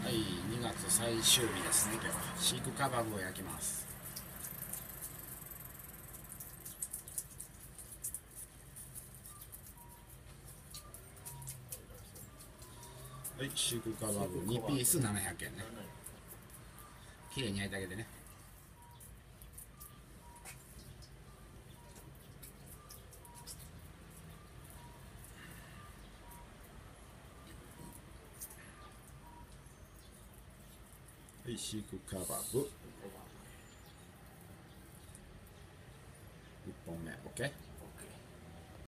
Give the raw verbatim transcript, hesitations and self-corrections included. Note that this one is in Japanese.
はい、にがつ最終日ですね。今日はシークカバブを焼きます。はい、シークカバブにピースななひゃくえんね。きれいに焼いてあげてね。はい、シークカバブいっぽんめ OK。